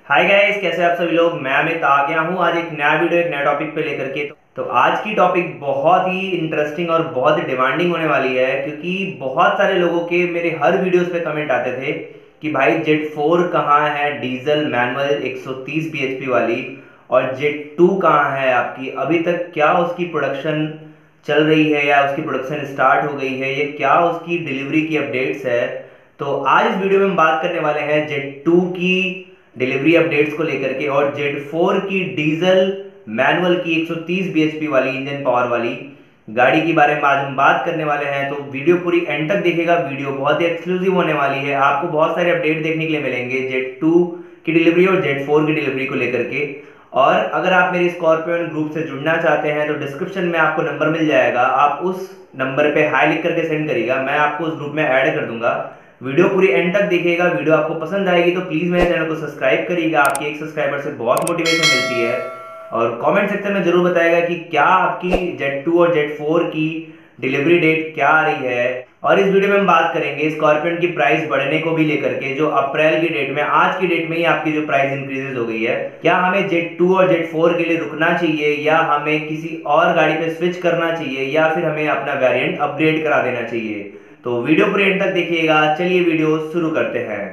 Hi guys, कैसे आप सभी लोग। मैं अमित आ गया हूँ आज एक नया वीडियो एक नया टॉपिक पे लेकर के। तो आज की टॉपिक बहुत ही इंटरेस्टिंग और बहुत ही डिमांडिंग होने वाली है, क्योंकि बहुत सारे लोगों के मेरे हर वीडियोस पे कमेंट आते थे कि भाई जेट 4 कहाँ है, डीजल मैनुअल 130 bhp वाली, और जेट 2 कहाँ है आपकी, अभी तक क्या उसकी प्रोडक्शन चल रही है या उसकी प्रोडक्शन स्टार्ट हो गई है, ये क्या उसकी डिलीवरी की अपडेट्स है। तो आज इस वीडियो में हम बात करने वाले हैं जेट 2 की डिलीवरी अपडेट्स को लेकर के, और जेट 4 की डीजल मैनुअल की 130 bhp वाली इंजन पावर वाली गाड़ी के बारे में आज हम बात करने वाले हैं। तो वीडियो पूरी एंड तक देखिएगा, वीडियो बहुत ही एक्सक्लूसिव होने वाली है। आपको बहुत सारे अपडेट देखने के लिए मिलेंगे जेट 2 की डिलीवरी और जेट 4 की डिलीवरी को लेकर के। और अगर आप मेरे स्कॉर्पियन ग्रुप से जुड़ना चाहते हैं तो डिस्क्रिप्शन में आपको नंबर मिल जाएगा, आप उस नंबर पे हाई लिख करके सेंड करिएगा, मैं आपको उस ग्रुप में ऐड कर दूंगा। वीडियो पूरी एंड तक देखिएगा, वीडियो आपको पसंद आएगी तो प्लीज मेरे चैनल को सब्सक्राइब करिएगा, आपकी एक सब्सक्राइबर से बहुत मोटिवेशन मिलती है। और कमेंट सेक्शन में जरूर बताएगा कि क्या आपकी जेट 2 और जेट 4 की डिलीवरी डेट क्या आ रही है। और इस वीडियो में हम बात करेंगे स्कॉर्पियन की प्राइस बढ़ने को भी लेकर के, जो अप्रैल की डेट में, आज की डेट में ही आपकी जो प्राइस इंक्रीजेस हो गई है। क्या हमें जेट 2 और जेट 4 के लिए रुकना चाहिए, या हमें किसी और गाड़ी पे स्विच करना चाहिए, या फिर हमें अपना वेरिएंट अपग्रेड करा देना चाहिए। तो वीडियो पूरे एंड तक देखिएगा। चलिए वीडियो शुरू करते हैं।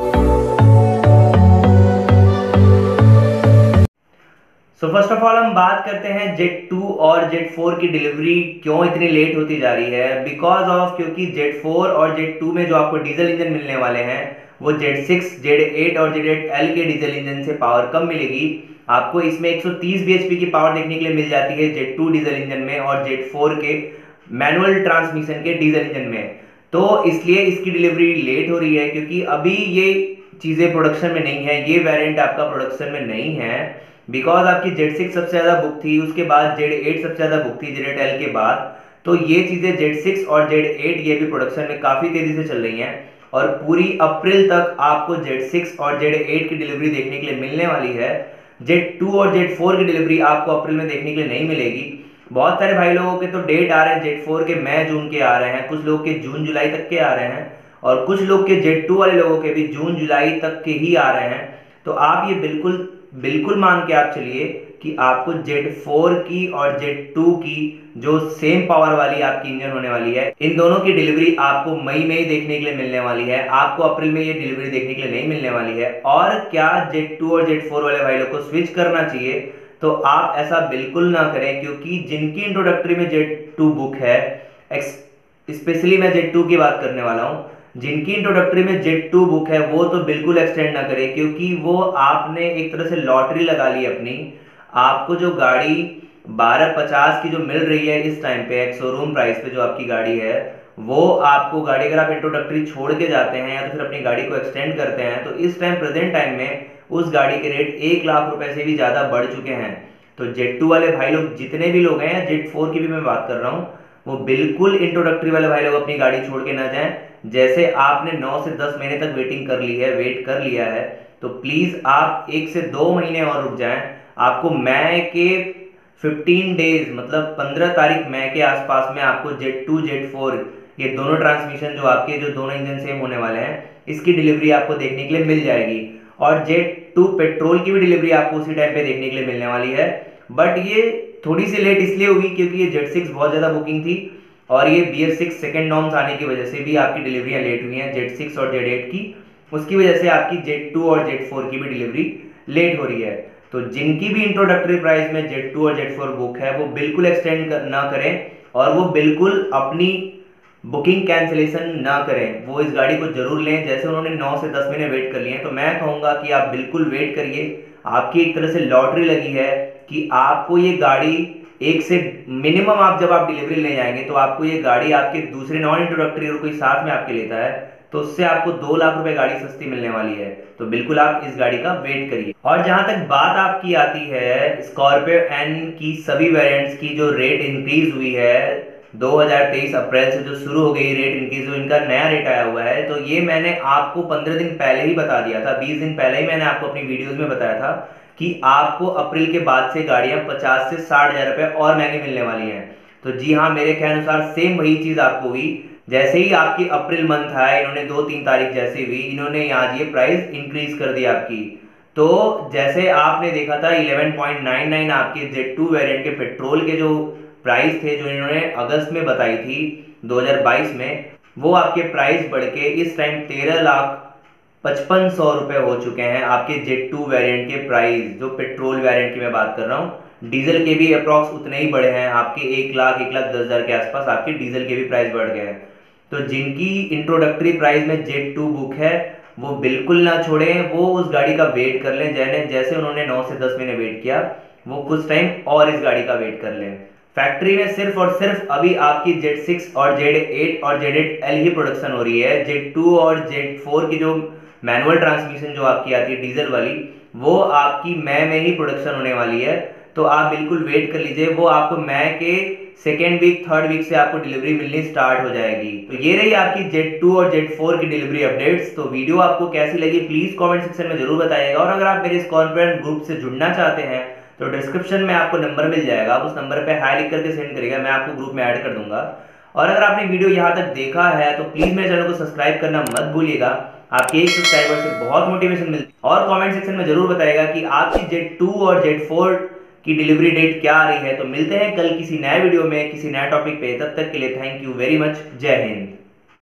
सो फर्स्ट ऑफ ऑल हम बात करते हैं जेट 2 और जेट 4 की डिलीवरी क्यों इतनी लेट होती जा रही है। बिकॉज ऑफ, क्योंकि जेट 4 और जेट 2 में जो आपको डीजल इंजन मिलने वाले हैं वो जेट 6, जेट 8 और जेट 8L के डीजल इंजन से पावर कम मिलेगी। आपको इसमें 130 bhp की पावर देखने के लिए मिल जाती है जेट 2 डीजल इंजन में, और जेट 4 के मैनुअल ट्रांसमिशन के डीजल इंजन में। तो इसलिए इसकी डिलीवरी लेट हो रही है, क्योंकि अभी ये चीज़ें प्रोडक्शन में नहीं है, ये वेरिएंट आपका प्रोडक्शन में नहीं है। बिकॉज आपकी जेट 6 सबसे ज़्यादा बुक थी, उसके बाद जेट 8 सबसे ज़्यादा बुक थी जेट 8L के बाद। तो ये चीज़ें जेट 6 और जेट 8 ये भी प्रोडक्शन में काफ़ी तेज़ी से चल रही हैं, और पूरी अप्रैल तक आपको जेट 6 और जेट 8 की डिलीवरी देखने के लिए मिलने वाली है। जेट 2 और जेट 4 की डिलीवरी आपको अप्रैल में देखने के लिए नहीं मिलेगी। बहुत सारे भाई लोगों के तो डेट आ रहे हैं जेट 4 के मई जून के आ रहे हैं, कुछ लोग के जून जुलाई तक के आ रहे हैं, और कुछ लोग के जेट 2 वाले लोगों के भी जून जुलाई तक के ही आ रहे हैं। तो आप ये बिल्कुल बिल्कुल मान के आप चलिए कि आपको जेट 4 की और जेट 2 की जो सेम पावर वाली आपकी इंजन होने वाली है, इन दोनों की डिलीवरी आपको मई में ही देखने के लिए मिलने वाली है। आपको अप्रैल में ये डिलीवरी देखने के लिए नहीं मिलने वाली है। और क्या जेट 2 और जेट 4 वाले भाई लोग को स्विच करना चाहिए? तो आप ऐसा बिल्कुल ना करें, क्योंकि जिनकी इंट्रोडक्टरी में जेट 2 बुक है, स्पेशली मैं जेट 2 की बात करने वाला हूं, जिनकी इंट्रोडक्टरी में जेट 2 बुक है वो तो बिल्कुल एक्सटेंड ना करें, क्योंकि वो आपने एक तरह से लॉटरी लगा ली अपनी। आपको जो गाड़ी 1250 की जो मिल रही है इस टाइम पे एक शोरूम प्राइस पे, जो आपकी गाड़ी है, वो आपको गाड़ी अगर आप इंट्रोडक्टरी छोड़ के जाते हैं या तो फिर अपनी गाड़ी को एक्सटेंड करते हैं, तो इस टाइम प्रेजेंट टाइम में उस गाड़ी के रेट 1 लाख रुपए से भी ज़्यादा बढ़ चुके हैं। तो जेट 2 वाले भाई लोग जितने भी लोग हैं, जेट 4 की भी मैं बात कर रहा हूँ, वो बिल्कुल इंट्रोडक्टरी वाले भाई लोग अपनी गाड़ी छोड़ के ना जाएं। जैसे आपने 9 से 10 महीने तक वेटिंग कर ली है, वेट कर लिया है, तो प्लीज़ आप 1 से 2 महीने और रुक जाएं। आपको मई के 15 डेज, मतलब 15 तारीख मई के आसपास में आपको जेट 2 जेट 4 ये दोनों ट्रांसमिशन जो आपके, जो दोनों इंजन सेम होने वाले हैं, इसकी डिलीवरी आपको देखने के लिए मिल जाएगी। और जेट 2 पेट्रोल की भी डिलीवरी आपको उसी टाइम पे देखने के लिए मिलने वाली है। बट ये थोड़ी सी लेट इसलिए होगी क्योंकि ये जेट 6 बहुत ज़्यादा बुकिंग थी, और ये BS6 सेकेंड नॉर्म्स आने की वजह से भी आपकी डिलीवरियाँ लेट हुई हैं जेट 6 और जेट 8 की। उसकी वजह से आपकी जेट 2 और जेट 4 की भी डिलीवरी लेट हो रही है। तो जिनकी भी इंट्रोडक्टरी प्राइस में जेट 2 और जेट 4 बुक है, वो बिल्कुल एक्सटेंड ना करें, और वो बिल्कुल अपनी बुकिंग कैंसिलेशन ना करें। वो इस गाड़ी को जरूर लें। जैसे उन्होंने 9 से 10 महीने वेट कर लिए हैं, तो मैं कहूँगा कि आप बिल्कुल वेट करिए। आपकी एक तरह से लॉटरी लगी है कि आपको ये गाड़ी एक से मिनिमम, आप जब आप डिलीवरी ले जाएंगे तो आपको ये गाड़ी आपके दूसरे नॉन इंट्रोडक्टरी और कोई साथ में आपके लेता है, तो उससे आपको 2 लाख रुपए गाड़ी सस्ती मिलने वाली है। तो बिल्कुल आप इस गाड़ी का वेट करिए। और जहां तक बात आपकी आती है स्कॉर्पियो एन की सभी वेरिएंट्स की, जो रेट इंक्रीज हुई है 2023 अप्रैल से जो शुरू हो गई रेट इंक्रीज, जो इनका नया रेट आया हुआ है, तो ये मैंने आपको 15 दिन पहले ही बता दिया था, 20 दिन पहले ही मैंने आपको अपनी वीडियोस में बताया था कि आपको अप्रैल के बाद से गाड़ियां 50 से 60 हजार रुपए और महंगी मिलने वाली हैं। तो जी हाँ, मेरे ख्याल अनुसार सेम वही चीज आपको हुई। जैसे ही आपकी अप्रैल मंथ है, इन्होंने 2-3 तारीख जैसे हुई, इन्होंने आज ये प्राइस इंक्रीज कर दी आपकी। तो जैसे आपने देखा था 11.99 आपके Z2 वेरिएंट के पेट्रोल के जो प्राइस थे, जो इन्होंने अगस्त में बताई थी 2022 में, वो आपके प्राइस बढ़ के इस टाइम 13,55,100 रुपये हो चुके हैं आपके Z2 वेरिएंट के प्राइस, जो पेट्रोल वेरिएंट की मैं बात कर रहा हूँ। डीजल के भी अप्रॉक्स उतने ही बढ़े हैं, आपके 1,10,000 के आसपास आपके डीजल के भी प्राइस बढ़ गए हैं। तो जिनकी इंट्रोडक्टरी प्राइस में Z2 बुक है वो बिल्कुल ना छोड़ें, वो उस गाड़ी का वेट कर लें। जैसे उन्होंने 9 से 10 महीने वेट किया, वो कुछ टाइम और इस गाड़ी का वेट कर लें। फैक्ट्री में सिर्फ और सिर्फ अभी आपकी Z6 और Z8 और Z8L ही प्रोडक्शन हो रही है। Z2 और Z4 की जो मैनुअल ट्रांसमिशन जो आपकी आती है डीजल वाली, वो आपकी मई में ही प्रोडक्शन होने वाली है। तो आप बिल्कुल वेट कर लीजिए, वो आपको मई के सेकेंड वीक थर्ड वीक से आपको डिलीवरी मिलनी स्टार्ट हो जाएगी। तो ये रही आपकी Z2 और Z4 की डिलीवरी अपडेट्स। तो वीडियो आपको कैसी लगी प्लीज कमेंट सेक्शन में जरूर बताइएगा। और अगर आप मेरे इस कॉन्फ्रेंस ग्रुप से जुड़ना चाहते हैं तो डिस्क्रिप्शन में आपको नंबर मिल जाएगा, आप उस नंबर पे हाई लिख करके सेंड करिएगा, मैं आपको ग्रुप में ऐड कर दूंगा। और अगर आपने वीडियो यहाँ तक देखा है तो प्लीज मेरे चैनल को सब्सक्राइब करना मत भूलिएगा, आपके एक सब्सक्राइबर से बहुत मोटिवेशन मिलती है। और कमेंट सेक्शन में जरूर बताइएगा कि आपकी Z2 और Z4 की डिलीवरी डेट क्या आ रही है। तो मिलते हैं कल किसी नए वीडियो में किसी नए टॉपिक पे, तब तक के लिए थैंक यू वेरी मच। जय हिंद।